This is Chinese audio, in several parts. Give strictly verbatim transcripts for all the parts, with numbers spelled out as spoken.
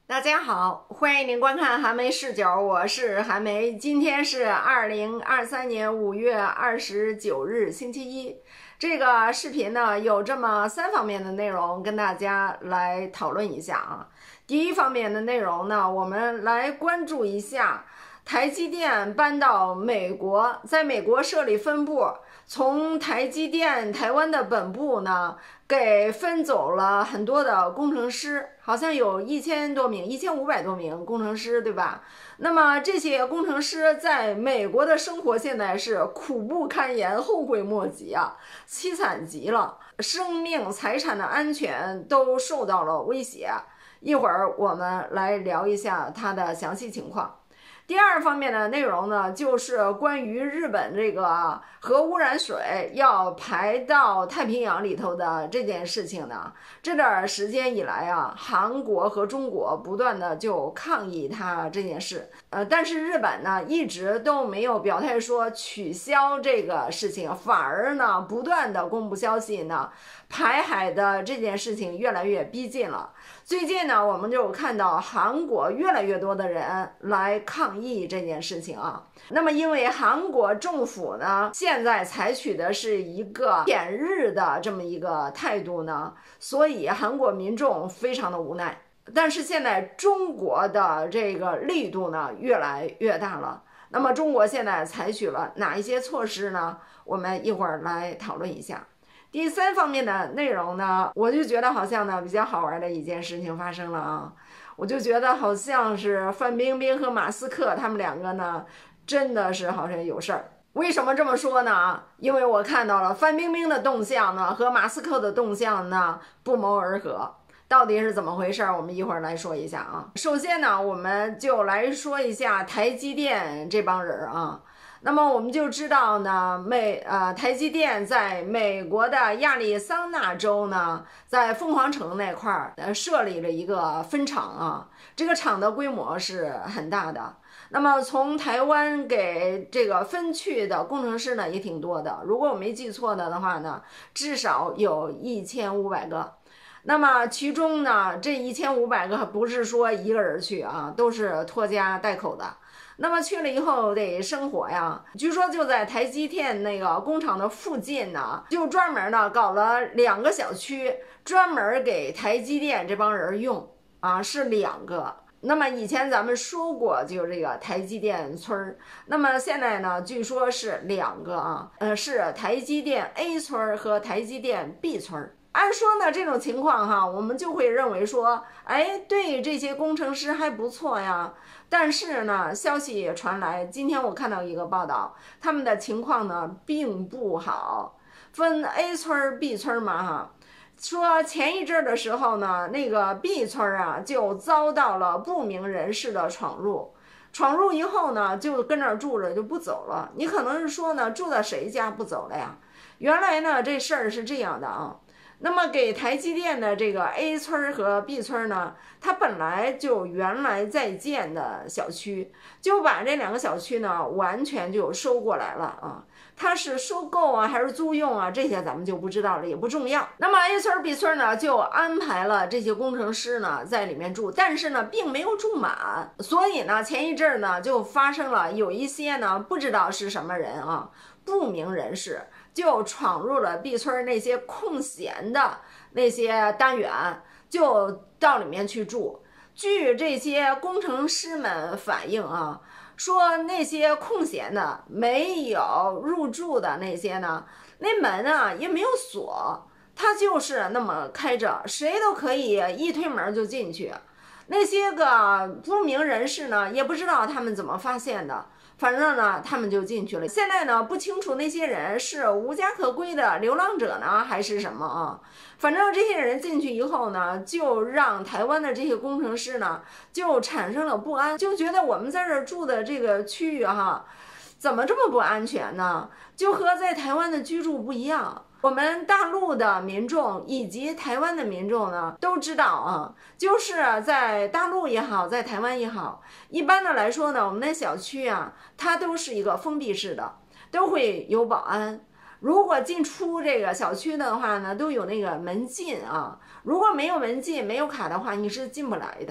大家好，欢迎您观看韩梅视角，我是韩梅。今天是二零二三年五月二十九日，星期一。这个视频呢，有这么三方面的内容跟大家来讨论一下啊。第一方面的内容呢，我们来关注一下台积电搬到美国，在美国设立分部，从台积电台湾的本部呢，给分走了很多的工程师，好像有一千多名、一千五百多名工程师，对吧？那么这些工程师在美国的生活现在是苦不堪言、后悔莫及啊，凄惨极了，生命财产的安全都受到了威胁。一会儿我们来聊一下它的详细情况。第二方面的内容呢，就是关于日本这个核污染水要排到太平洋里头的这件事情呢。这段时间以来啊，韩国和中国不断的就抗议它这件事，呃，但是日本呢一直都没有表态说取消这个事情，反而呢不断的公布消息呢，排海的这件事情越来越逼近了。最近呢，我们就看到韩国越来越多的人来抗议这件事情啊。那么因为韩国政府呢，现在采取的是一个舔日的这么一个态度呢，所以韩国民众非常的无奈。但是现在中国的这个力度呢，越来越大了。那么中国现在采取了哪一些措施呢？我们一会儿来讨论一下。第三方面的内容呢，我就觉得好像呢比较好玩的一件事情发生了啊，我就觉得好像是范冰冰和马斯克他们两个呢，真的是好像有事儿。为什么这么说呢？因为我看到了范冰冰的动向呢和马斯克的动向呢不谋而合。到底是怎么回事？我们一会儿来说一下啊。首先呢，我们就来说一下台积电这帮人啊。那么我们就知道呢，美呃台积电在美国的亚利桑那州呢，在凤凰城那块儿呃设立了一个分厂啊，这个厂的规模是很大的。那么从台湾给这个分去的工程师呢也挺多的，如果我没记错的的话呢，至少有一千五百个。那么其中呢，这一千五百个不是说一个人去啊，都是拖家带口的。那么去了以后得生活呀，据说就在台积电那个工厂的附近呢，就专门呢搞了两个小区，专门给台积电这帮人用啊，是两个。那么以前咱们说过，就这个台积电村儿，那么现在呢，据说是两个啊，呃，是台积电 A 村和台积电 B 村。按说呢，这种情况哈，我们就会认为说，哎，对这些工程师还不错呀。但是呢，消息也传来，今天我看到一个报道，他们的情况呢并不好。分 A 村 B 村嘛哈，说前一阵的时候呢，那个 B 村啊就遭到了不明人士的闯入。闯入以后呢，就跟那儿住着就不走了。你可能是说呢，住在谁家不走了呀？原来呢，这事儿是这样的啊。那么给台积电的这个 A 村和 B 村呢，它本来就原来在建的小区，就把这两个小区呢完全就收过来了啊。它是收购啊还是租用啊，这些咱们就不知道了，也不重要。那么 A 村 B 村呢就安排了这些工程师呢在里面住，但是呢并没有住满，所以呢前一阵呢就发生了有一些呢不知道是什么人啊，不明人士就闯入了 B 村那些空闲的那些单元，就到里面去住。据这些工程师们反映啊，说那些空闲的没有入住的那些呢，那门啊也没有锁，它就是那么开着，谁都可以一推门就进去。那些个不明人士呢，也不知道他们怎么发现的，反正呢他们就进去了。现在呢不清楚那些人是无家可归的流浪者呢还是什么啊，反正这些人进去以后呢，就让台湾的这些工程师呢就产生了不安，就觉得我们在这儿住的这个区域哈，怎么这么不安全呢？就和在台湾的居住不一样。我们大陆的民众以及台湾的民众呢都知道啊，就是在大陆也好，在台湾也好，一般的来说呢，我们的小区啊，它都是一个封闭式的，都会有保安。如果进出这个小区的话呢，都有那个门禁啊，如果没有门禁没有卡的话，你是进不来的。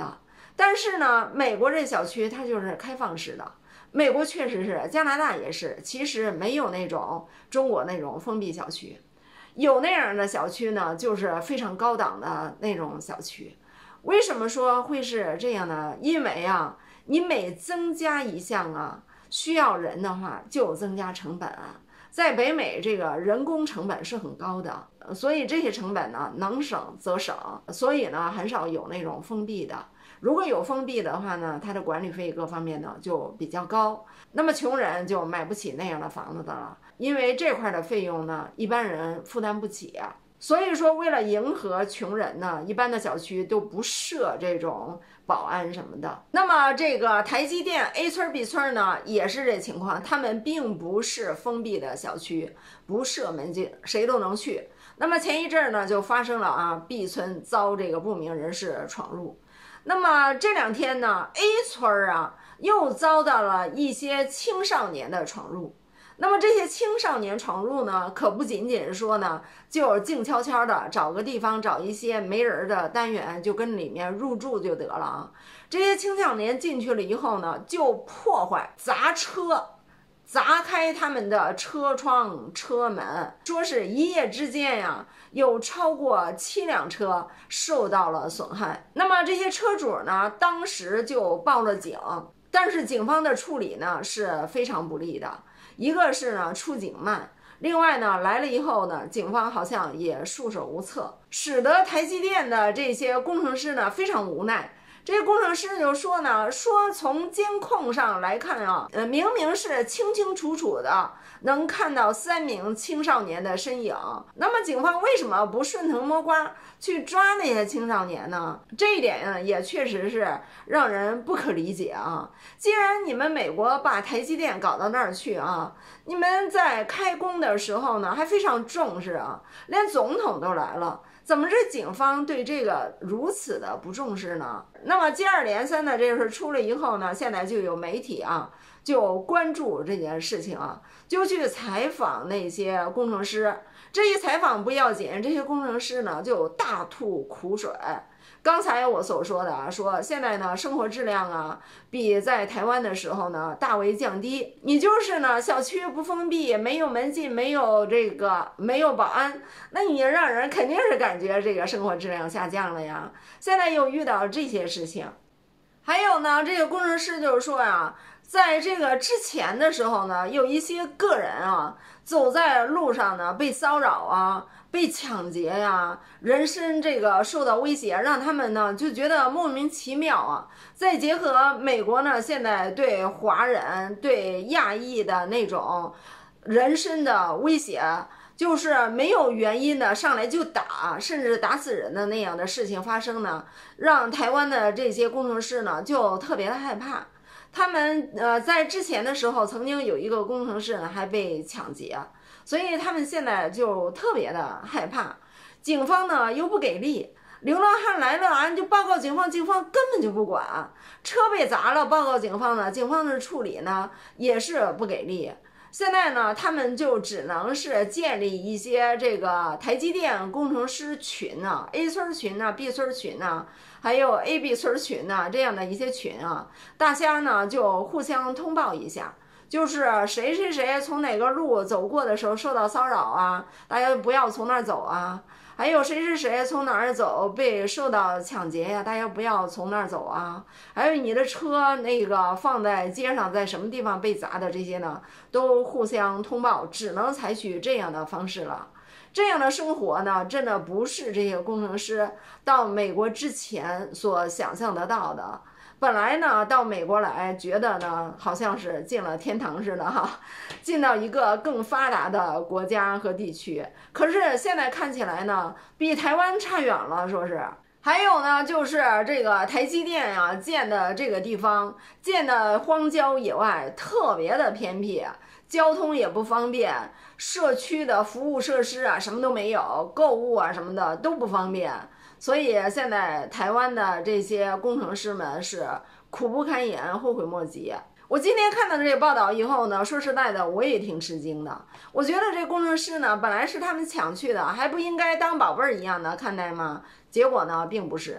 但是呢，美国这小区它就是开放式的，美国确实是，加拿大也是，其实没有那种中国那种封闭小区。有那样的小区呢，就是非常高档的那种小区。为什么说会是这样呢？因为啊，你每增加一项啊需要人的话，就增加成本啊。在北美，这个人工成本是很高的，所以这些成本呢能省则省，所以呢很少有那种封闭的。如果有封闭的话呢，它的管理费各方面呢就比较高，那么穷人就买不起那样的房子的了，因为这块的费用呢一般人负担不起啊。所以说为了迎合穷人呢，一般的小区都不设这种保安什么的。那么这个台积电 A 村 B 村呢也是这情况，他们并不是封闭的小区，不设门禁，谁都能去。那么前一阵呢就发生了啊 B 村遭这个不明人士闯入，那么这两天呢 A 村啊又遭到了一些青少年的闯入。那么这些青少年闯入呢，可不仅仅说呢，就是静悄悄的找个地方，找一些没人的单元，就跟里面入住就得了啊。这些青少年进去了以后呢，就破坏、砸车，砸开他们的车窗、车门，说是一夜之间呀，有超过七辆车受到了损害。那么这些车主呢，当时就报了警，但是警方的处理呢是非常不利的。一个是呢出警慢，另外呢来了以后呢，警方好像也束手无策，使得台积电的这些工程师呢非常无奈。这些工程师就说呢，说从监控上来看啊，呃，明明是清清楚楚的能看到三名青少年的身影，那么警方为什么不顺藤摸瓜去抓那些青少年呢？这一点呢也确实是让人不可理解啊。既然你们美国把台积电搞到那儿去啊，你们在开工的时候呢还非常重视啊，连总统都来了，怎么这警方对这个如此的不重视呢？那么接二连三的这事出了以后呢，现在就有媒体啊就关注这件事情啊，就去采访那些工程师。这一采访不要紧，这些工程师呢就大吐苦水。刚才我所说的啊，说现在呢生活质量啊比在台湾的时候呢大为降低。你就是呢小区不封闭，没有门禁，没有这个没有保安，那你让人肯定是感觉这个生活质量下降了呀。现在又遇到这些事情，还有呢这个工程师就是说呀，在这个之前的时候呢，有一些个人啊走在路上呢被骚扰啊，被抢劫呀，人身这个受到威胁，让他们呢就觉得莫名其妙啊。再结合美国呢现在对华人、对亚裔的那种人身的威胁，就是没有原因的上来就打，甚至打死人的那样的事情发生呢，让台湾的这些工程师呢就特别的害怕。他们呃在之前的时候，曾经有一个工程师还被抢劫，所以他们现在就特别的害怕。警方呢又不给力，流浪汉来了啊就报告警方，警方根本就不管。车被砸了报告警方呢，警方的处理呢也是不给力。现在呢他们就只能是建立一些这个台积电工程师群啊 A 村群啊 B 村群啊，还有 A B 村群啊，这样的一些群啊，大家呢就互相通报一下，就是谁谁谁从哪个路走过的时候受到骚扰啊，大家不要从那儿走啊。还有谁谁谁从哪儿走被受到抢劫呀，大家不要从那儿走啊。还有你的车那个放在街上，在什么地方被砸的，这些呢都互相通报，只能采取这样的方式了。这样的生活呢，真的不是这些工程师到美国之前所想象得到的。本来呢到美国来觉得呢好像是进了天堂似的哈，进到一个更发达的国家和地区，可是现在看起来呢比台湾差远了，说是。还有呢就是这个台积电啊建的这个地方，建的荒郊野外，特别的偏僻，交通也不方便，社区的服务设施啊什么都没有，购物啊什么的都不方便。所以现在台湾的这些工程师们是苦不堪言，后悔莫及。我今天看到这个报道以后呢，说实在的我也挺吃惊的。我觉得这工程师呢本来是他们抢去的，还不应该当宝贝儿一样的看待吗？结果呢并不是。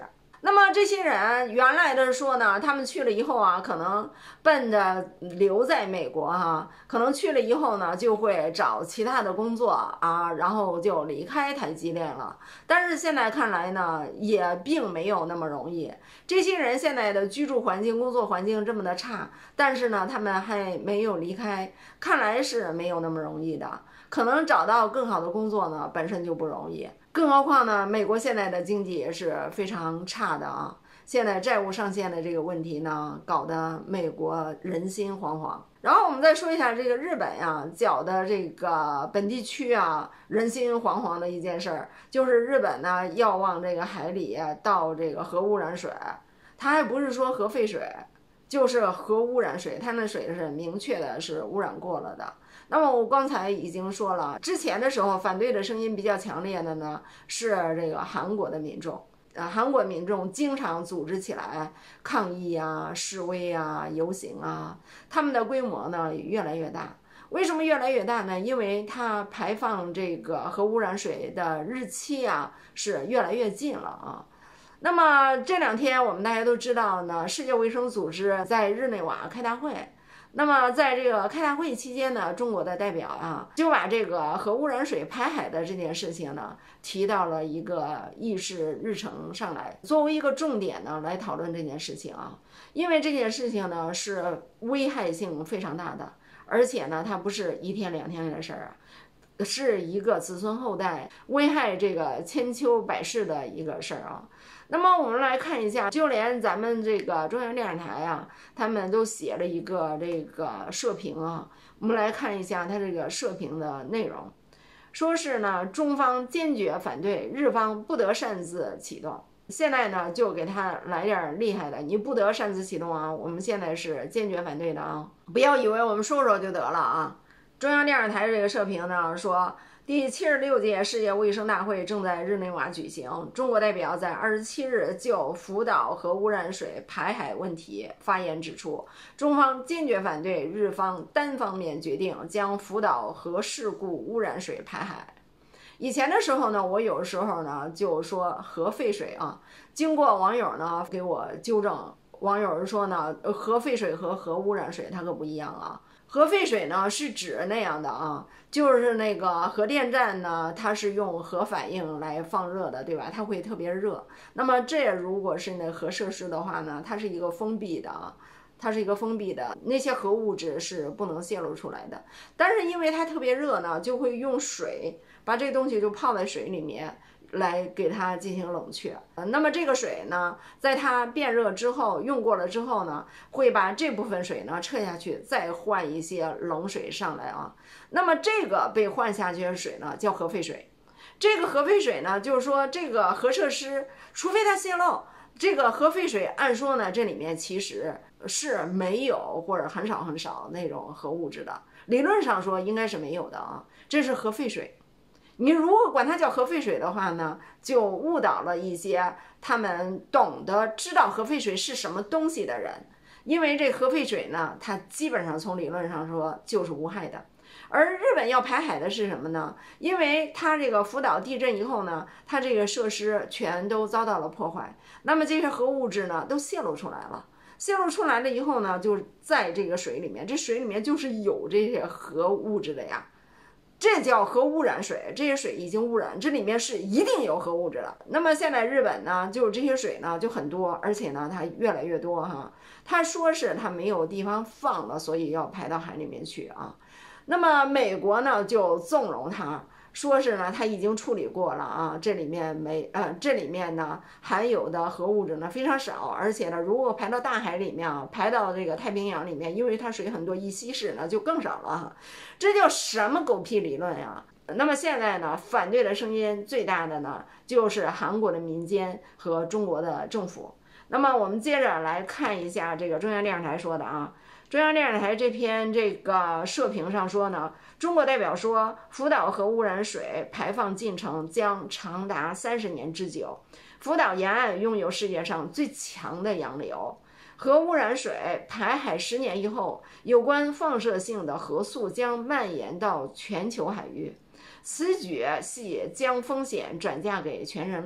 那么这些人原来的说呢，他们去了以后啊，可能奔着留在美国哈、啊，可能去了以后呢，就会找其他的工作啊，然后就离开台积电了。但是现在看来呢，也并没有那么容易。这些人现在的居住环境、工作环境这么的差，但是呢，他们还没有离开，看来是没有那么容易的。可能找到更好的工作呢，本身就不容易。更何况呢，美国现在的经济也是非常差的啊。现在债务上限的这个问题呢，搞得美国人心惶惶。然后我们再说一下这个日本呀，搅的这个本地区啊人心惶惶的一件事儿，就是日本呢要往这个海里倒这个核污染水，它还不是说核废水，就是核污染水，它那水是明确的是污染过了的。那么我刚才已经说了，之前的时候反对的声音比较强烈的呢是这个韩国的民众，呃，韩国民众经常组织起来抗议啊、示威啊、游行啊，他们的规模呢越来越大。为什么越来越大呢？因为它排放这个核污染水的日期啊是越来越近了啊。那么这两天我们大家都知道呢，世界卫生组织在日内瓦开大会。那么在这个开大会期间呢，中国的代表啊就把这个核污染水排海的这件事情呢提到了一个议事日程上来，作为一个重点呢来讨论这件事情啊。因为这件事情呢是危害性非常大的，而且呢它不是一天两天的事儿啊，是一个子孙后代危害这个千秋百世的一个事儿啊。那么我们来看一下，就连咱们这个中央电视台啊，他们都写了一个这个社评啊。我们来看一下它这个社评的内容，说是呢，中方坚决反对日方不得擅自启动。现在呢，就给他来点厉害的，你不得擅自启动啊！我们现在是坚决反对的啊！不要以为我们说说就得了啊！中央电视台这个社评呢说，第七十六届世界卫生大会正在日内瓦举行。中国代表在二十七日就福岛核污染水排海问题发言指出，中方坚决反对日方单方面决定将福岛核事故污染水排海。以前的时候呢，我有时候呢就说核废水啊，经过网友呢给我纠正，网友说呢，核废水和核污染水它可不一样啊。核废水呢是指那样的啊，就是那个核电站呢，它是用核反应来放热的，对吧？它会特别热。那么这如果是那核设施的话呢，它是一个封闭的啊。它是一个封闭的，那些核物质是不能泄露出来的。但是因为它特别热呢，就会用水把这东西就泡在水里面来给它进行冷却。那么这个水呢，在它变热之后，用过了之后呢，会把这部分水呢撤下去，再换一些冷水上来啊。那么这个被换下去的水呢，叫核废水。这个核废水呢，就是说这个核设施，除非它泄漏，这个核废水按说呢，这里面其实是没有或者很少很少那种核物质的，理论上说应该是没有的啊。这是核废水，你如果管它叫核废水的话呢，就误导了一些他们懂得知道核废水是什么东西的人。因为这核废水呢，它基本上从理论上说就是无害的。而日本要排海的是什么呢？因为它这个福岛地震以后呢，它这个设施全都遭到了破坏，那么这些核物质呢都泄露出来了。泄露出来了以后呢，就在这个水里面，这水里面就是有这些核物质的呀，这叫核污染水。这些水已经污染，这里面是一定有核物质的。那么现在日本呢，就是这些水呢就很多，而且呢它越来越多哈。他说是他没有地方放了，所以要排到海里面去啊。那么美国呢就纵容他，说是呢他已经处理过了啊，这里面没呃这里面呢含有的核物质呢非常少，而且呢如果排到大海里面啊，排到这个太平洋里面，因为它水很多一稀释呢就更少了哈。这叫什么狗屁理论呀？那么现在呢，反对的声音最大的呢就是韩国的民间和中国的政府。那么我们接着来看一下这个中央电视台说的啊。中央电视台这篇这个社评上说呢，中国代表说，福岛核污染水排放进程将长达三十年之久。福岛沿岸拥有世界上最强的洋流，核污染水排海十年以后，有关放射性的核素将蔓延到全球海域，此举系将风险转嫁给全人类。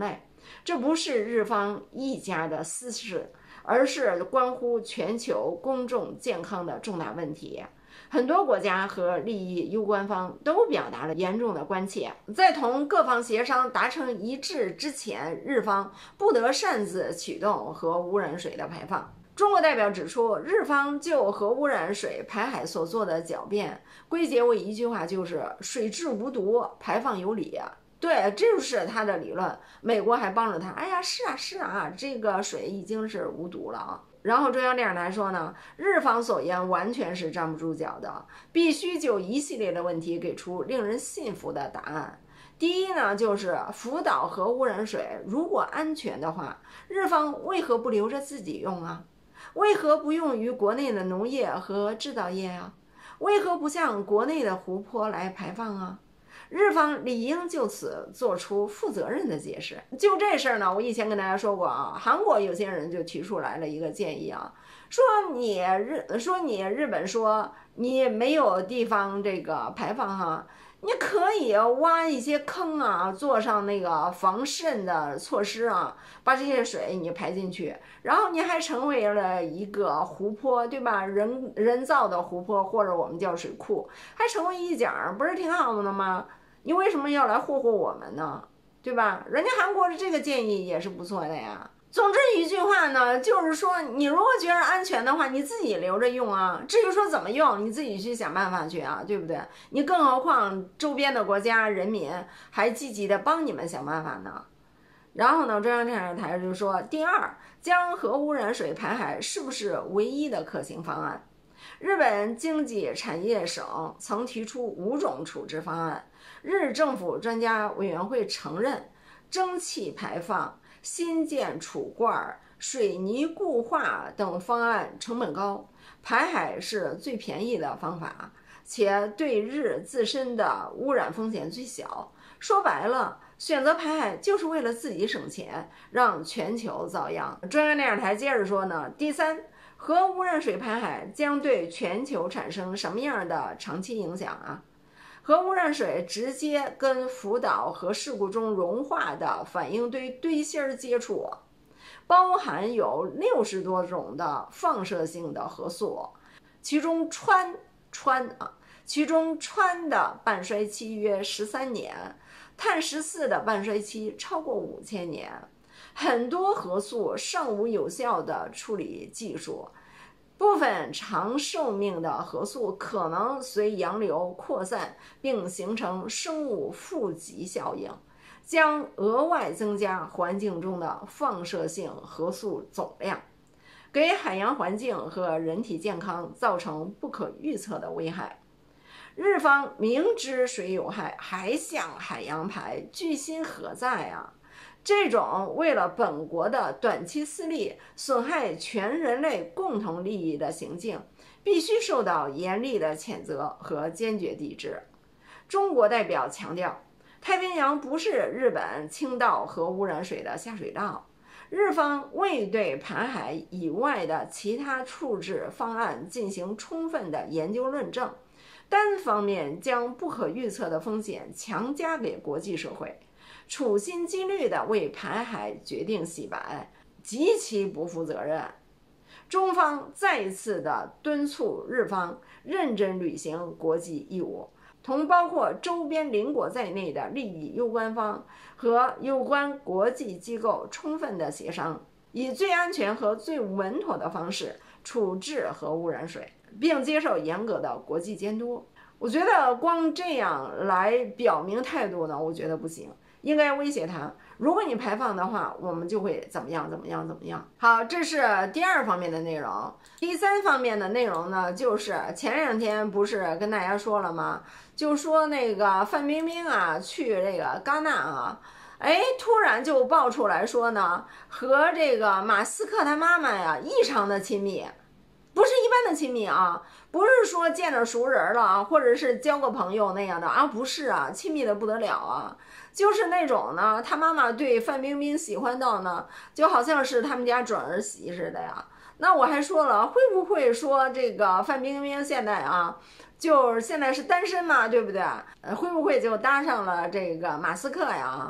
这不是日方一家的私事，而是关乎全球公众健康的重大问题。很多国家和利益攸关方都表达了严重的关切，在同各方协商达成一致之前，日方不得擅自启动核污染水的排放。中国代表指出，日方就核污染水排海所做的狡辩归结为一句话，就是水质无毒，排放有理。对，这就是他的理论。美国还帮着他，哎呀，是啊是啊，这个水已经是无毒了啊。然后中央电视台说呢，日方所言完全是站不住脚的，必须就一系列的问题给出令人信服的答案。第一呢，就是福岛核污染水如果安全的话，日方为何不留着自己用啊？为何不用于国内的农业和制造业啊？为何不向国内的湖泊来排放啊？日方理应就此做出负责任的解释。就这事儿呢，我以前跟大家说过啊，韩国有些人就提出来了一个建议啊，说你日说你日本说你没有地方这个排放哈，你可以挖一些坑啊，做上那个防渗的措施啊，把这些水你排进去，然后你还成为了一个湖泊，对吧？人人造的湖泊，或者我们叫水库，还成为一角，不是挺好的吗？你为什么要来霍霍我们呢？对吧？人家韩国的这个建议也是不错的呀。总之一句话呢，就是说你如果觉得安全的话，你自己留着用啊。至于说怎么用，你自己去想办法去啊，对不对？你更何况周边的国家人民还积极的帮你们想办法呢。然后呢，中央电视台就说，第二，将核污染水排海是不是唯一的可行方案？日本经济产业省曾提出五种处置方案。日政府专家委员会承认，蒸汽排放、新建储罐、水泥固化等方案成本高，排海是最便宜的方法，且对日自身的污染风险最小。说白了，选择排海就是为了自己省钱，让全球遭殃。中央电视台接着说呢，第三，核污染水排海将对全球产生什么样的长期影响啊？核污染水直接跟福岛核事故中融化的反应堆堆芯接触，包含有六十多种的放射性的核素，其中氚氚啊，其中氚的半衰期约十三年，碳十四的半衰期超过五千年，很多核素尚无有效的处理技术。部分长寿命的核素可能随洋流扩散，并形成生物富集效应，将额外增加环境中的放射性核素总量，给海洋环境和人体健康造成不可预测的危害。日方明知水有害，还向海洋排，居心何在啊？这种为了本国的短期私利，损害全人类共同利益的行径，必须受到严厉的谴责和坚决抵制。中国代表强调，太平洋不是日本倾倒核污染水的下水道，日方未对排海以外的其他处置方案进行充分的研究论证，单方面将不可预测的风险强加给国际社会，处心积虑地为排海决定洗白，极其不负责任。中方再一次地敦促日方认真履行国际义务，同包括周边邻国在内的利益攸关方和有关国际机构充分的协商，以最安全和最稳妥的方式处置核污染水，并接受严格的国际监督。我觉得光这样来表明态度呢，我觉得不行。应该威胁他，如果你排放的话，我们就会怎么样怎么样怎么样。好，这是第二方面的内容。第三方面的内容呢，就是前两天不是跟大家说了吗？就说那个范冰冰啊，去这个戛纳啊，哎，突然就爆出来说呢，和这个马斯克他妈妈呀异常的亲密。不是一般的亲密啊，不是说见着熟人了啊，或者是交个朋友那样的啊，不是啊，亲密的不得了啊，就是那种呢，他妈妈对范冰冰喜欢到呢，就好像是他们家准儿媳似的呀。那我还说了，会不会说这个范冰冰现在啊，就是现在是单身嘛，对不对？呃，会不会就搭上了这个马斯克呀？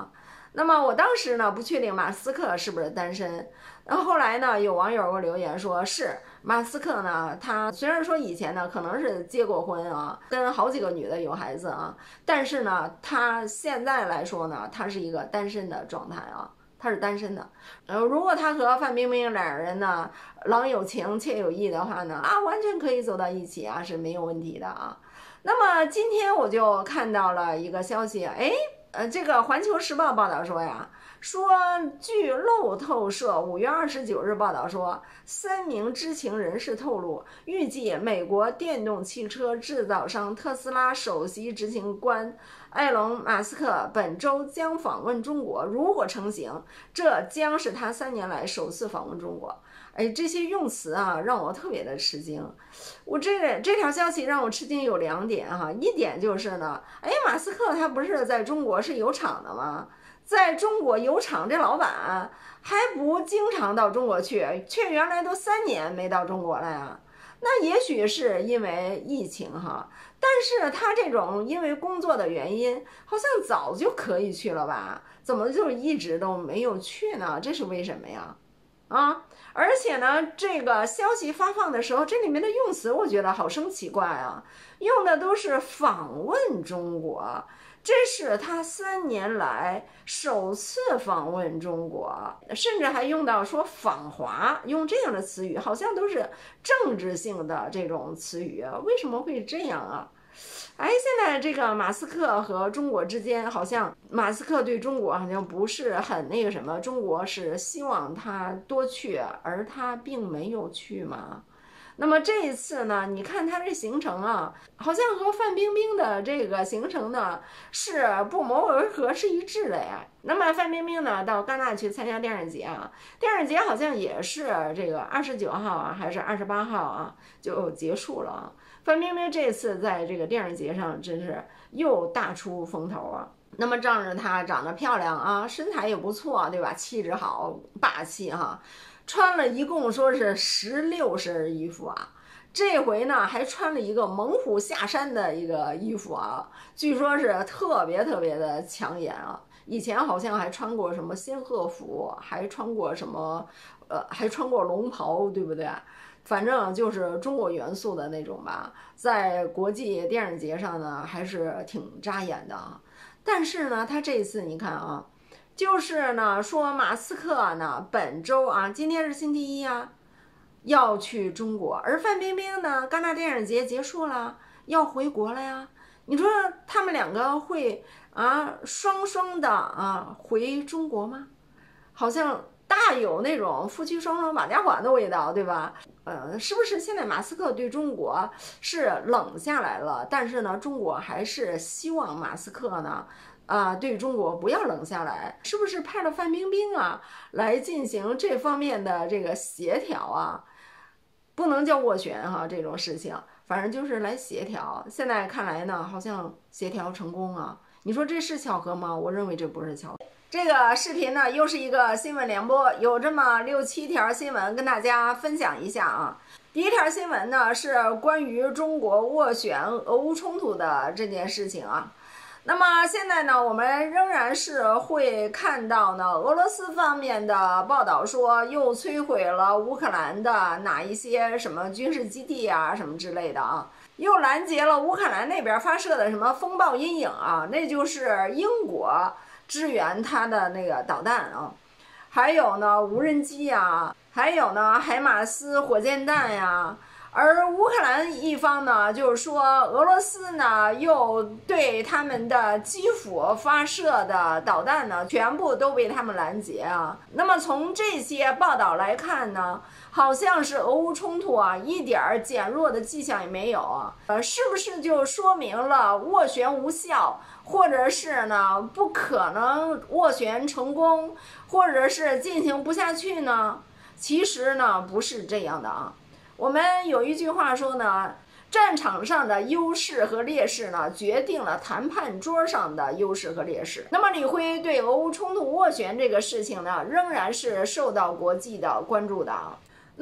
那么我当时呢不确定马斯克是不是单身，然后后来呢有网友给我留言说是马斯克呢，他虽然说以前呢可能是结过婚啊，跟好几个女的有孩子啊，但是呢他现在来说呢，他是一个单身的状态啊。他是单身的，呃，如果他和范冰冰两人呢，郎有情妾有意的话呢，啊，完全可以走到一起啊，是没有问题的啊。那么今天我就看到了一个消息，哎，呃，这个《环球时报》报道说呀，说据路透社五月二十九日报道说，三名知情人士透露，预计美国电动汽车制造商特斯拉首席执行官埃隆·马斯克本周将访问中国，如果成行，这将是他三年来首次访问中国。哎，这些用词啊，让我特别的吃惊。我这这条消息让我吃惊有两点哈、啊，一点就是呢，哎，马斯克他不是在中国是有厂的吗？在中国有厂，这老板还不经常到中国去，却原来都三年没到中国了呀。那也许是因为疫情哈，但是他这种因为工作的原因，好像早就可以去了吧？怎么就一直都没有去呢？这是为什么呀？啊，而且呢，这个消息发放的时候，这里面的用词我觉得好生奇怪啊，用的都是访问中国。这是他三年来首次访问中国，甚至还用到说访华，用这样的词语，好像都是政治性的这种词语，为什么会这样啊？哎，现在这个马斯克和中国之间，好像马斯克对中国好像不是很那个什么，中国是希望他多去，而他并没有去嘛。那么这一次呢，你看他这行程啊，好像和范冰冰的这个行程呢是不谋而合，是一致的呀。那么范冰冰呢到戛纳去参加电影节啊，电影节好像也是这个二十九号啊还是二十八号啊就结束了。范冰冰这次在这个电影节上真是又大出风头啊。那么仗着她长得漂亮啊，身材也不错，对吧？气质好，霸气哈。穿了一共说是十六身衣服啊，这回呢还穿了一个猛虎下山的一个衣服啊，据说是特别特别的抢眼啊。以前好像还穿过什么仙鹤服，还穿过什么呃，还穿过龙袍，对不对？反正就是中国元素的那种吧，在国际电影节上呢还是挺扎眼的啊。但是呢，他这次你看啊。就是呢，说马斯克呢本周啊，今天是星期一啊，要去中国，而范冰冰呢，戛纳电影节结束了，要回国了呀。你说他们两个会啊双双的啊回中国吗？好像大有那种夫妻双双把家还的味道，对吧？呃，是不是现在马斯克对中国是冷下来了？但是呢，中国还是希望马斯克呢。啊，对中国不要冷下来，是不是派了范冰冰啊来进行这方面的这个协调啊？不能叫斡旋哈，这种事情，反正就是来协调。现在看来呢，好像协调成功啊。你说这是巧合吗？我认为这不是巧合。这个视频呢，又是一个新闻联播，有这么六七条新闻跟大家分享一下啊。第一条新闻呢是关于中国斡旋俄乌冲突的这件事情啊。那么现在呢，我们仍然是会看到呢，俄罗斯方面的报道说又摧毁了乌克兰的哪一些什么军事基地啊，什么之类的啊，又拦截了乌克兰那边发射的什么风暴阴影啊，那就是英国支援它的那个导弹啊，还有呢无人机呀，还有呢海马斯火箭弹呀。而乌克兰一方呢，就是说俄罗斯呢又对他们的基辅发射的导弹呢，全部都被他们拦截啊。那么从这些报道来看呢，好像是俄乌冲突啊一点减弱的迹象也没有啊。呃，是不是就说明了斡旋无效，或者是呢不可能斡旋成功，或者是进行不下去呢？其实呢不是这样的啊。我们有一句话说呢，战场上的优势和劣势呢，决定了谈判桌上的优势和劣势。那么李辉对俄乌冲突斡旋这个事情呢，仍然是受到国际的关注的啊。那么，比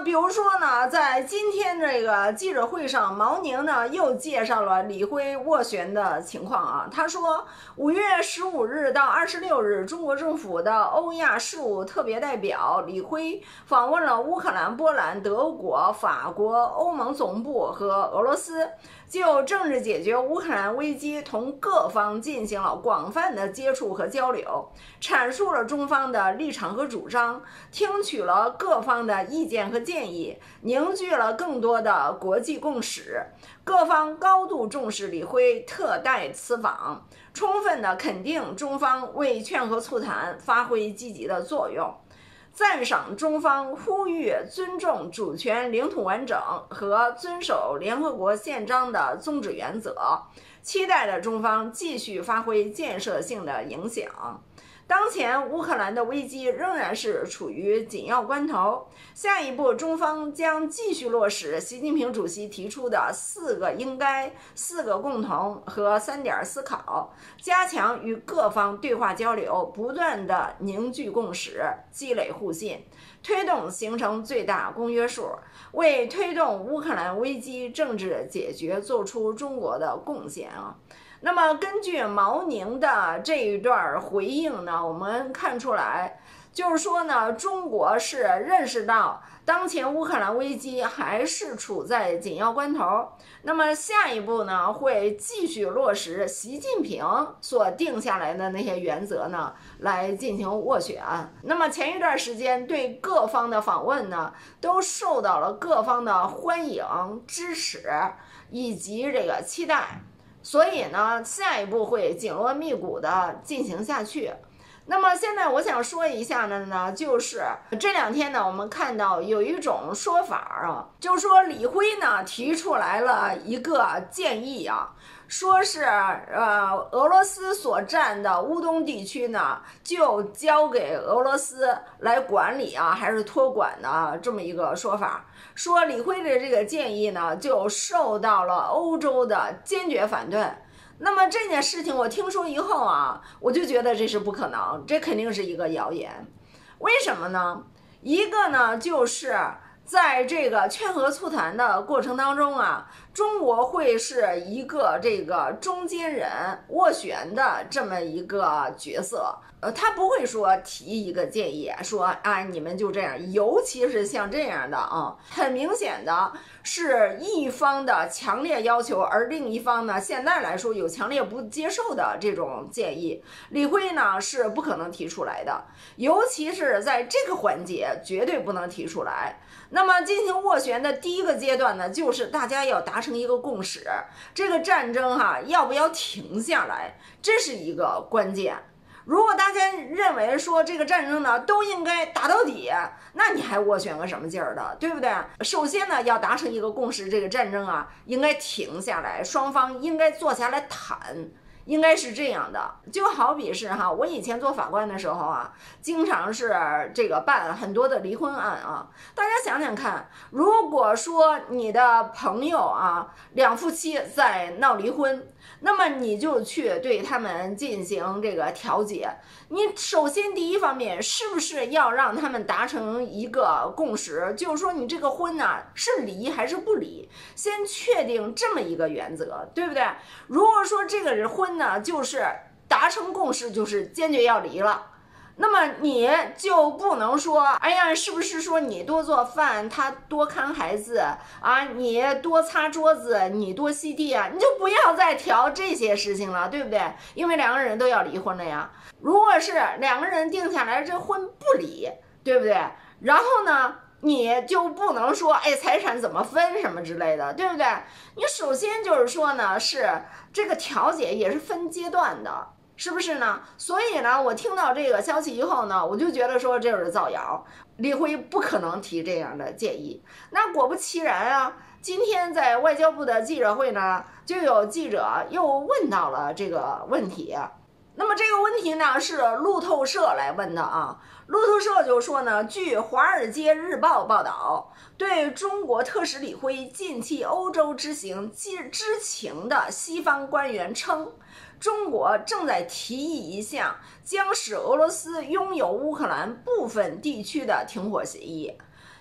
比如说呢，在今天这个记者会上，毛宁呢又介绍了李辉斡旋的情况啊。他说，五月十五日到二十六日，中国政府的欧亚事务特别代表李辉访问了乌克兰、波兰、德国、法国、欧盟总部和俄罗斯，就政治解决乌克兰危机同各方进行了广泛的接触和交流，阐述了中方的立场和主张，听取了各方的意见和建议，凝聚了更多的国际共识。各方高度重视李辉特待此访，充分的肯定中方为劝和促谈发挥积极的作用，赞赏中方呼吁尊重主权领土完整和遵守联合国宪章的宗旨原则，期待着中方继续发挥建设性的影响。当前乌克兰的危机仍然是处于紧要关头，下一步中方将继续落实习近平主席提出的四个应该、四个共同和三点思考，加强与各方对话交流，不断的凝聚共识，积累互信，推动形成最大公约数，为推动乌克兰危机政治解决做出中国的贡献啊。那么根据毛宁的这一段回应呢，我们看出来，就是说呢，中国是认识到当前乌克兰危机还是处在紧要关头，那么下一步呢，会继续落实习近平所定下来的那些原则呢，来进行斡旋。那么前一段时间对各方的访问呢，都受到了各方的欢迎、支持以及这个期待。所以呢，下一步会紧锣密鼓的进行下去。那么现在我想说一下的呢，就是这两天呢，我们看到有一种说法啊，就是说李辉呢提出来了一个建议啊，说是呃俄罗斯所占的乌东地区呢，就交给俄罗斯来管理啊，还是托管的这么一个说法。说李辉的这个建议呢，就受到了欧洲的坚决反对。那么这件事情我听说以后啊，我就觉得这是不可能，这肯定是一个谣言。为什么呢？一个呢，就是在这个劝和促谈的过程当中啊，中国会是一个这个中间人斡旋的这么一个角色。呃，他不会说提一个建议，说啊你们就这样，尤其是像这样的啊，很明显的是一方的强烈要求，而另一方呢，现在来说有强烈不接受的这种建议，李辉呢是不可能提出来的，尤其是在这个环节绝对不能提出来。那么进行斡旋的第一个阶段呢，就是大家要达成一个共识，这个战争哈、啊、要不要停下来，这是一个关键。如果大家认为说这个战争呢都应该打到底，那你还斡旋个什么劲儿的，对不对？首先呢要达成一个共识，这个战争啊应该停下来，双方应该坐下来谈，应该是这样的。就好比是哈，我以前做法官的时候啊，经常是这个办很多的离婚案啊。大家想想看，如果说你的朋友啊两夫妻在闹离婚，那么你就去对他们进行这个调解，你首先第一方面是不是要让他们达成一个共识，就是说你这个婚呢是离还是不离，先确定这么一个原则，对不对？如果说这个婚呢就是达成共识，就是坚决要离了，那么你就不能说，哎呀，是不是说你多做饭，他多看孩子啊，你多擦桌子，你多吸地啊，你就不要再调这些事情了，对不对？因为两个人都要离婚了呀。如果是两个人定下来这婚不离，对不对？然后呢，你就不能说，哎，财产怎么分什么之类的，对不对？你首先就是说呢，是这个调解也是分阶段的。是不是呢？所以呢，我听到这个消息以后呢，我就觉得说这是造谣，李辉不可能提这样的建议。那果不其然啊，今天在外交部的记者会呢，就有记者又问到了这个问题。那么这个问题呢，是路透社来问的啊。路透社就说呢，据《华尔街日报》报道，对中国特使李辉近期欧洲之行知情的西方官员称，中国正在提议一项将使俄罗斯拥有乌克兰部分地区的停火协议。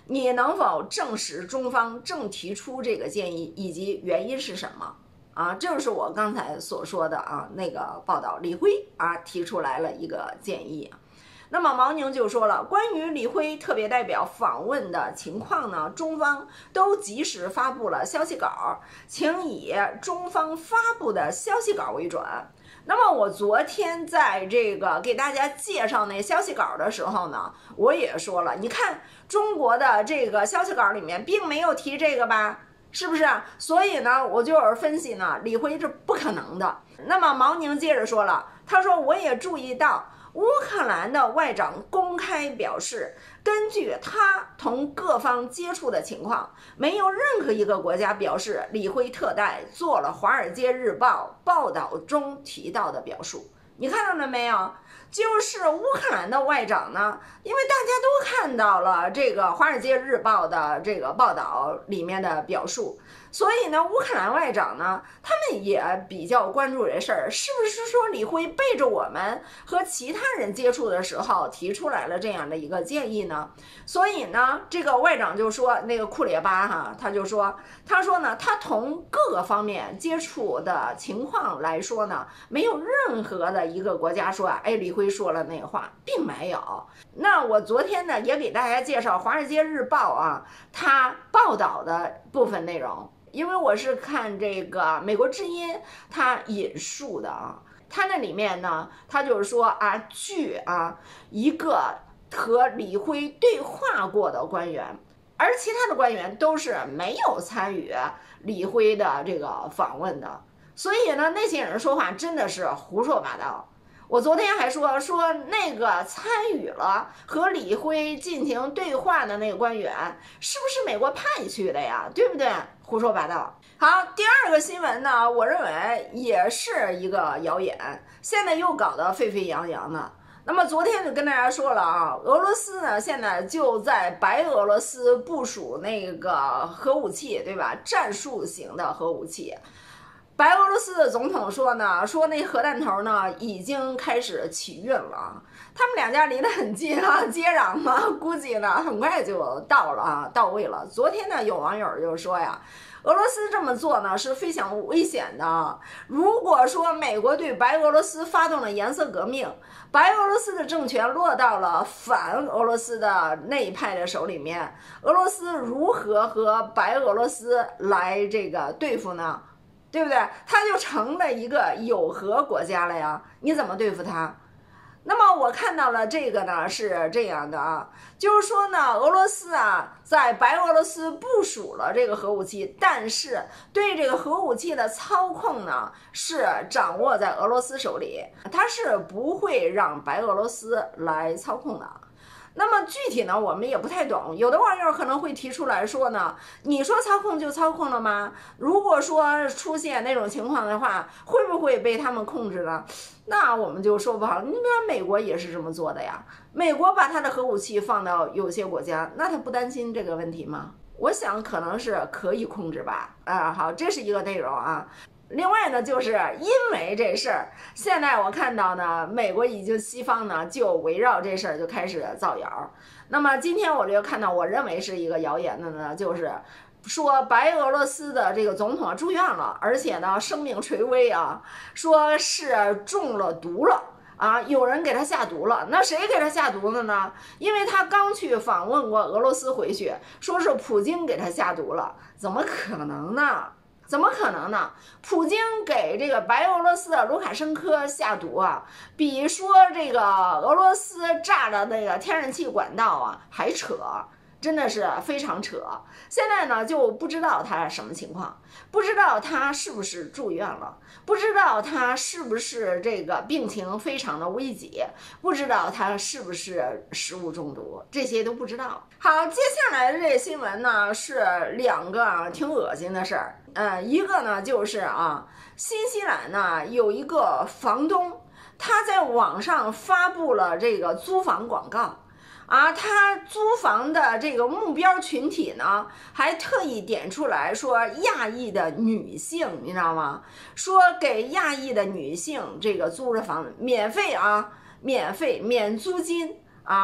你能否证实中方正提出这个建议，以及原因是什么？啊，这就是我刚才所说的啊，那个报道，李辉啊提出来了一个建议。那么毛宁就说了，关于李辉特别代表访问的情况呢，中方都及时发布了消息稿，请以中方发布的消息稿为准。那么我昨天在这个给大家介绍那消息稿的时候呢，我也说了，你看中国的这个消息稿里面并没有提这个吧，是不是？所以呢，我就是分析呢，李辉是不可能的。那么毛宁接着说了，他说我也注意到乌克兰的外长公开表示，根据他同各方接触的情况，没有任何一个国家表示李辉特代做了《华尔街日报》报道中提到的表述。你看到了没有？就是乌克兰的外长呢，因为大家都看到了这个《华尔街日报》的这个报道里面的表述，所以呢，乌克兰外长呢，他们也比较关注这事儿，是不是说李辉背着我们和其他人接触的时候提出来了这样的一个建议呢？所以呢，这个外长就说，那个库列巴哈，他就说，他说呢，他同各个方面接触的情况来说呢，没有任何的一个国家说，哎，李辉说了那个话，并没有。那我昨天呢，也给大家介绍《华尔街日报》啊，他报道的部分内容。因为我是看这个美国之音他引述的啊，他那里面呢，他就是说啊，据啊一个和李辉对话过的官员，而其他的官员都是没有参与李辉的这个访问的，所以呢，那些人说话真的是胡说八道。我昨天还说说那个参与了和李辉进行对话的那个官员是不是美国派去的呀？对不对？胡说八道。好，第二个新闻呢，我认为也是一个谣言，现在又搞得沸沸扬扬的。那么昨天就跟大家说了啊，俄罗斯呢现在就在白俄罗斯部署那个核武器，对吧？战术型的核武器。白俄罗斯的总统说呢，说那核弹头呢已经开始起运了，他们两家离得很近啊，接壤嘛，估计呢很快就到了啊，到位了。昨天呢，有网友就说呀，俄罗斯这么做呢是非常危险的。如果说美国对白俄罗斯发动了颜色革命，白俄罗斯的政权落到了反俄罗斯的那一派的手里面，俄罗斯如何和白俄罗斯来这个对付呢？对不对？他就成了一个有核国家了呀，你怎么对付他？那么我看到了这个呢是这样的啊，就是说呢，俄罗斯啊在白俄罗斯部署了这个核武器，但是对这个核武器的操控呢是掌握在俄罗斯手里，它是不会让白俄罗斯来操控的。那么具体呢，我们也不太懂。有的网友可能会提出来说呢，你说操控就操控了吗？如果说出现那种情况的话，会不会被他们控制呢？那我们就说不好。你比如说美国也是这么做的呀，美国把他的核武器放到有些国家，那他不担心这个问题吗？我想可能是可以控制吧。啊，好，这是一个内容啊。另外呢，就是因为这事儿，现在我看到呢，美国已经西方呢就围绕这事儿就开始造谣。那么今天我就看到，我认为是一个谣言的呢，就是说白俄罗斯的这个总统住院了，而且呢生命垂危啊，说是中了毒了啊，有人给他下毒了。那谁给他下毒的呢？因为他刚去访问过俄罗斯回去，说是普京给他下毒了，怎么可能呢？怎么可能呢？普京给这个白俄罗斯的卢卡申科下毒啊，比说这个俄罗斯炸了那个天然气管道啊还扯，真的是非常扯。现在呢就不知道他什么情况，不知道他是不是住院了，不知道他是不是这个病情非常的危急，不知道他是不是食物中毒，这些都不知道。好，接下来的这个新闻呢是两个啊挺恶心的事儿。呃，一个呢就是啊，新西兰呢有一个房东，他在网上发布了这个租房广告啊，他租房的这个目标群体呢，还特意点出来说亚裔的女性，你知道吗？说给亚裔的女性这个租着房子免费啊，免费免租金啊。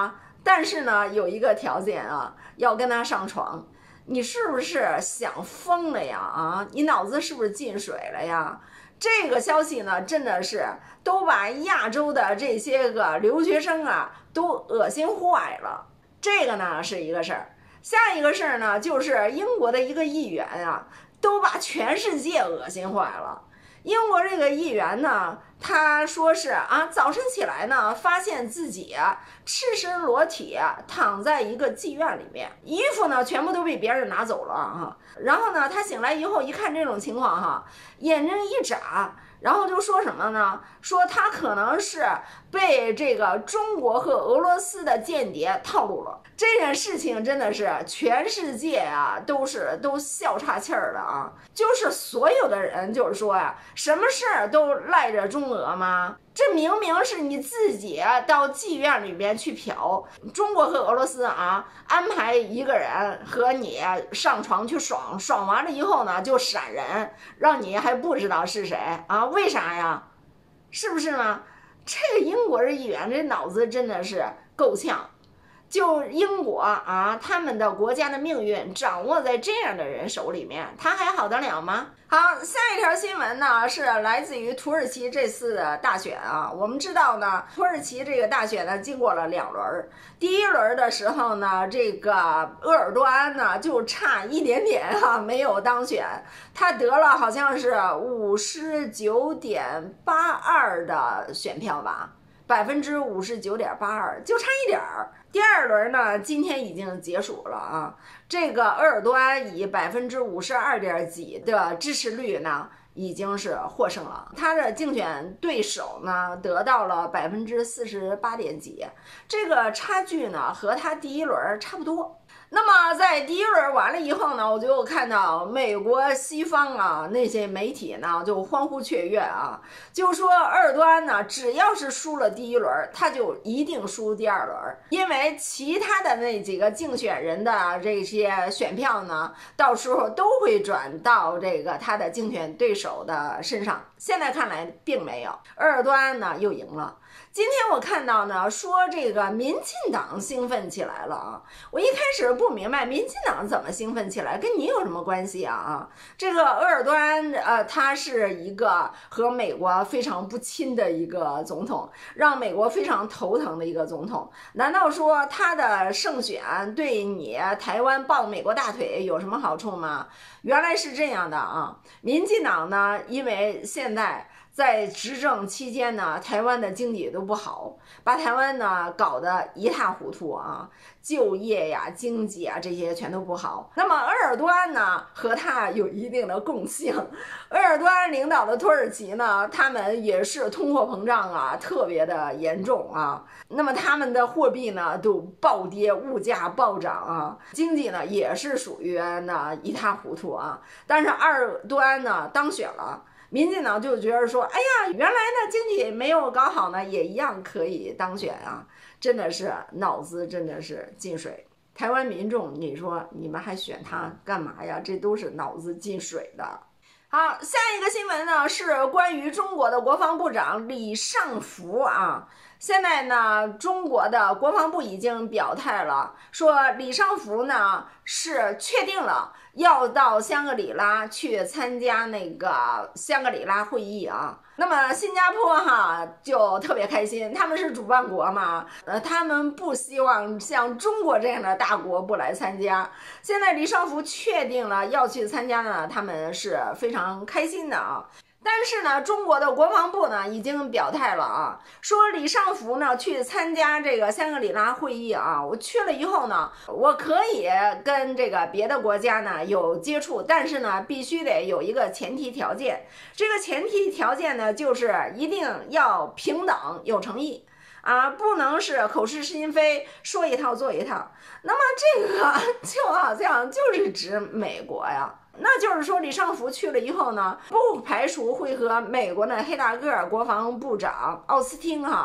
但是呢，有一个条件啊，要跟他上床。你是不是想疯了呀？啊，你脑子是不是进水了呀？这个消息呢，真的是都把亚洲的这些个留学生啊，都恶心坏了。这个呢是一个事儿，下一个事儿呢，就是英国的一个议员啊，都把全世界恶心坏了。英国这个议员呢，他说是啊，早晨起来呢，发现自己啊赤身裸体躺在一个妓院里面，衣服呢全部都被别人拿走了哈。然后呢，他醒来以后一看这种情况哈，眼睛一眨，然后就说什么呢？说他可能是被这个中国和俄罗斯的间谍套路了。这件事情真的是全世界啊都是都笑岔气儿了啊！就是所有的人就是说呀、啊，什么事儿都赖着中俄吗？这明明是你自己到妓院里面去嫖，中国和俄罗斯啊安排一个人和你上床去爽，爽完了以后呢就闪人，让你还不知道是谁啊？为啥呀？是不是呢？这个英国的议员这脑子真的是够呛。就英国啊，他们的国家的命运掌握在这样的人手里面，他还好得了吗？好，下一条新闻呢是来自于土耳其这次的大选啊。我们知道呢，土耳其这个大选呢经过了两轮，第一轮的时候呢，这个鄂尔多安呢就差一点点哈、啊、没有当选，他得了好像是五十九点八二的选票吧。百分之五十九点八二，就差一点儿。第二轮呢，今天已经结束了啊。这个鄂尔多安以百分之五十二点几的支持率呢，已经是获胜了。他的竞选对手呢，得到了百分之四十八点几，这个差距呢，和他第一轮差不多。那么在第一轮完了以后呢，我就看到美国西方啊那些媒体呢就欢呼雀跃啊，就说鄂尔多安呢只要是输了第一轮，他就一定输第二轮，因为其他的那几个竞选人的这些选票呢，到时候都会转到这个他的竞选对手的身上。现在看来并没有，鄂尔多安呢又赢了。今天我看到呢，说这个民进党兴奋起来了啊！我一开始不明白民进党怎么兴奋起来，跟你有什么关系啊？啊，这个鄂尔多安，呃，他是一个和美国非常不亲的一个总统，让美国非常头疼的一个总统。难道说他的胜选对你台湾抱美国大腿有什么好处吗？原来是这样的啊！民进党呢，因为现在在执政期间呢，台湾的经济都不好，把台湾呢搞得一塌糊涂啊，就业呀、经济啊这些全都不好。那么鄂尔多安呢和他有一定的共性，鄂尔多安领导的土耳其呢，他们也是通货膨胀啊特别的严重啊，那么他们的货币呢都暴跌，物价暴涨啊，经济呢也是属于呢一塌糊涂啊。但是鄂尔多安呢当选了。民进党就觉得说，哎呀，原来呢经济没有搞好呢，也一样可以当选啊！真的是脑子真的是进水。台湾民众，你说你们还选他干嘛呀？这都是脑子进水的。好，下一个新闻呢是关于中国的国防部长李尚福啊。现在呢，中国的国防部已经表态了，说李尚福呢是确定了要到香格里拉去参加那个香格里拉会议啊。那么新加坡哈就特别开心，他们是主办国嘛，呃，他们不希望像中国这样的大国不来参加。现在李尚福确定了要去参加呢，他们是非常开心的啊。但是呢，中国的国防部呢已经表态了啊，说李尚福呢去参加这个香格里拉会议啊，我去了以后呢，我可以跟这个别的国家呢有接触，但是呢必须得有一个前提条件，这个前提条件呢就是一定要平等有诚意啊，不能是口是心非，说一套做一套。那么这个就好像就是指美国呀。那就是说，李尚福去了以后呢，不排除会和美国的黑大个国防部长奥斯汀哈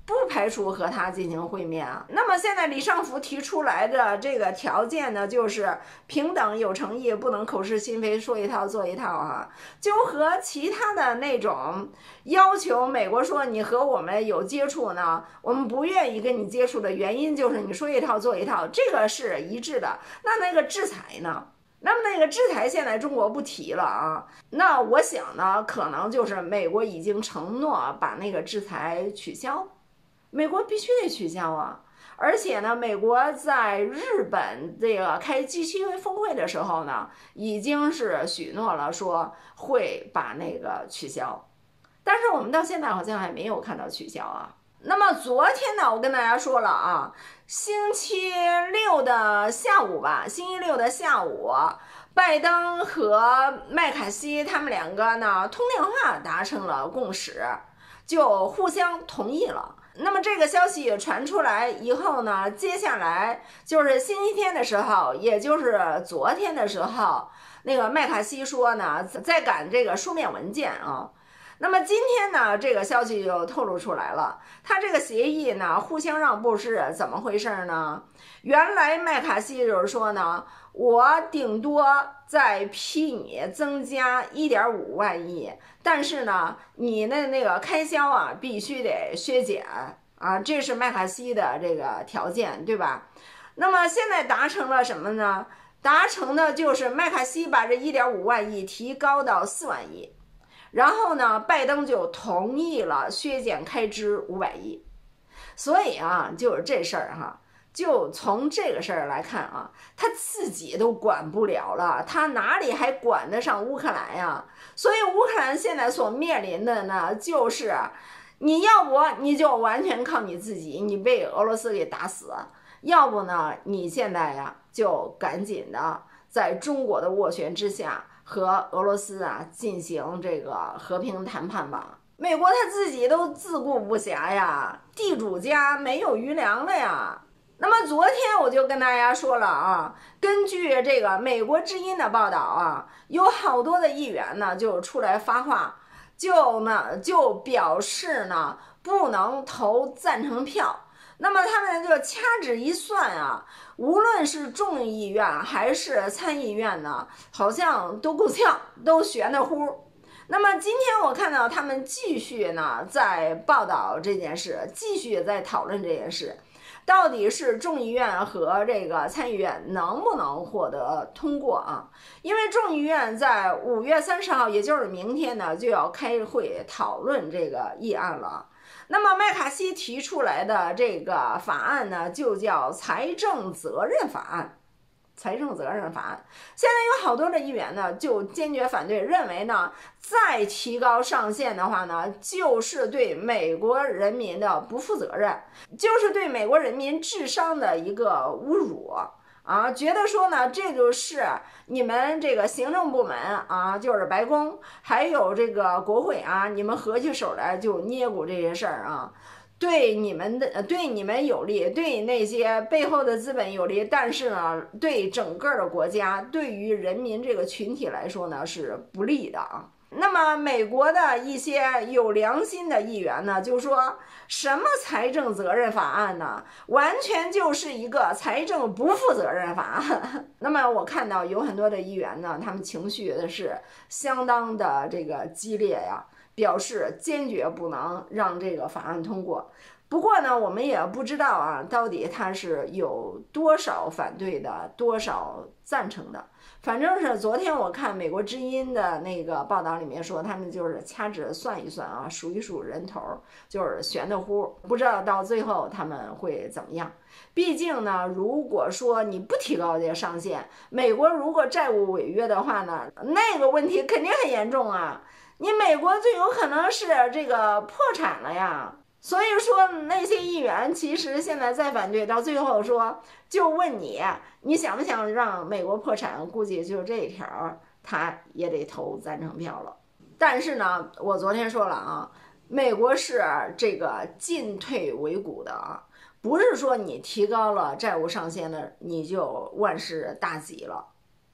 不排除和他进行会面啊。那么现在李尚福提出来的这个条件呢，就是平等有诚意，不能口是心非，说一套做一套啊，就和其他的那种要求美国说你和我们有接触呢，我们不愿意跟你接触的原因就是你说一套做一套，这个是一致的。那那个制裁呢？那么那个制裁现在中国不提了啊，那我想呢，可能就是美国已经承诺把那个制裁取消，美国必须得取消啊。而且呢，美国在日本这个开 G 七 峰会的时候呢，已经是许诺了说会把那个取消，但是我们到现在好像还没有看到取消啊。那么昨天呢，我跟大家说了啊，星期六的下午吧，星期六的下午，拜登和麦卡锡他们两个呢通电话达成了共识，就互相同意了。那么这个消息传出来以后呢，接下来就是星期天的时候，也就是昨天的时候，那个麦卡锡说呢，在赶这个书面文件啊。那么今天呢，这个消息就透露出来了，他这个协议呢，互相让步是怎么回事呢？原来麦卡锡就是说呢，我顶多再批你增加 一点五万亿，但是呢，你的那个开销啊，必须得削减啊，这是麦卡锡的这个条件，对吧？那么现在达成了什么呢？达成的就是麦卡锡把这 一点五万亿提高到四万亿。然后呢，拜登就同意了削减开支五百亿，所以啊，就是这事儿哈，就从这个事儿来看啊，他自己都管不了了，他哪里还管得上乌克兰呀？所以乌克兰现在所面临的呢，就是你要不你就完全靠你自己，你被俄罗斯给打死，要不呢，你现在呀就赶紧的在中国的斡旋之下，和俄罗斯啊进行这个和平谈判吧。美国他自己都自顾不暇呀，地主家没有余粮了呀。那么昨天我就跟大家说了啊，根据这个美国之音的报道啊，有好多的议员呢就出来发话，就呢就表示呢不能投赞成票。那么他们就掐指一算啊，无论是众议院还是参议院呢，好像都够呛，都悬得乎。那么今天我看到他们继续呢在报道这件事，继续在讨论这件事，到底是众议院和这个参议院能不能获得通过啊？因为众议院在五月三十号，也就是明天呢，就要开会讨论这个议案了。那么麦卡锡提出来的这个法案呢，就叫财政责任法案。财政责任法案，现在有好多的议员呢，就坚决反对，认为呢，再提高上限的话呢，就是对美国人民的不负责任，就是对美国人民智商的一个侮辱。啊，觉得说呢，这就是你们这个行政部门啊，就是白宫，还有这个国会啊，你们合起手来就捏咕这些事儿啊，对你们的对你们有利，对那些背后的资本有利，但是呢，对整个的国家，对于人民这个群体来说呢，是不利的啊。那么美国的一些有良心的议员呢，就说什么财政责任法案呢，完全就是一个财政不负责任法案。那么我看到有很多的议员呢，他们情绪的是相当的这个激烈呀，表示坚决不能让这个法案通过。不过呢，我们也不知道啊，到底他是有多少反对的，多少赞成的。反正是昨天我看美国之音的那个报道里面说，他们就是掐指算一算啊，数一数人头，就是悬的乎，不知道到最后他们会怎么样。毕竟呢，如果说你不提高这个上限，美国如果债务违约的话呢，那个问题肯定很严重啊，你美国最有可能是这个破产了呀。所以说那些议员其实现在在反对，到最后说就问你，你想不想让美国破产？估计就这一条他也得投赞成票了。但是呢，我昨天说了啊，美国是这个进退维谷的啊，不是说你提高了债务上限的你就万事大吉了。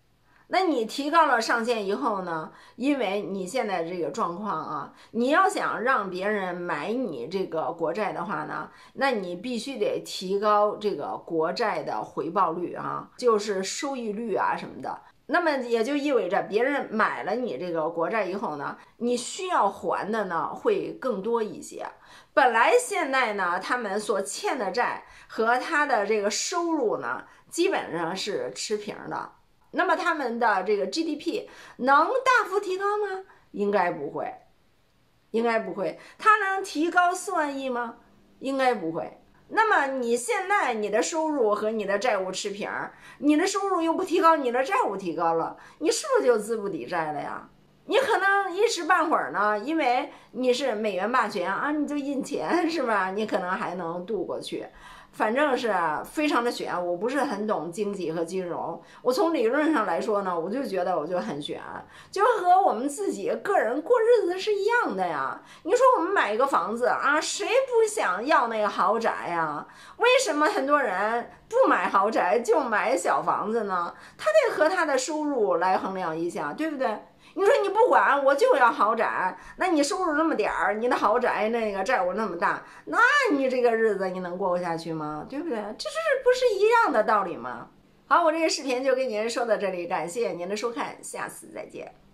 那你提高了上限以后呢？因为你现在这个状况啊，你要想让别人买你这个国债的话呢，那你必须得提高这个国债的回报率啊，就是收益率啊什么的。那么也就意味着别人买了你这个国债以后呢，你需要还的呢会更多一些。本来现在呢，他们所欠的债和他的这个收入呢，基本上是持平的。那么他们的这个 G D P 能大幅提高吗？应该不会，应该不会。它能提高四万亿吗？应该不会。那么你现在你的收入和你的债务持平，你的收入又不提高，你的债务提高了，你是不是就资不抵债了呀？你可能一时半会儿呢，因为你是美元霸权啊，你就印钱是吧？你可能还能度过去。反正是非常的悬，我不是很懂经济和金融，我从理论上来说呢，我就觉得我就很悬，就和我们自己个人过日子是一样的呀。你说我们买一个房子啊，谁不想要那个豪宅呀？为什么很多人不买豪宅就买小房子呢？他得和他的收入来衡量一下，对不对？你说你不管，我就要豪宅，那你收入那么点儿，你的豪宅那个债务那么大，那你这个日子你能过下去吗？对不对？这是不是一样的道理吗？好，我这个视频就跟您说到这里，感谢您的收看，下次再见。